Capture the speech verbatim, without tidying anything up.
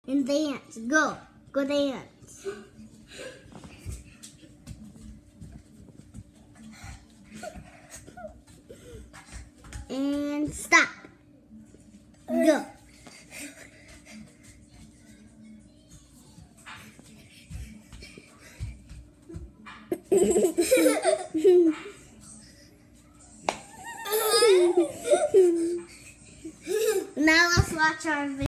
And dance. Go. Go dance. And stop. Go. Now let's watch our video.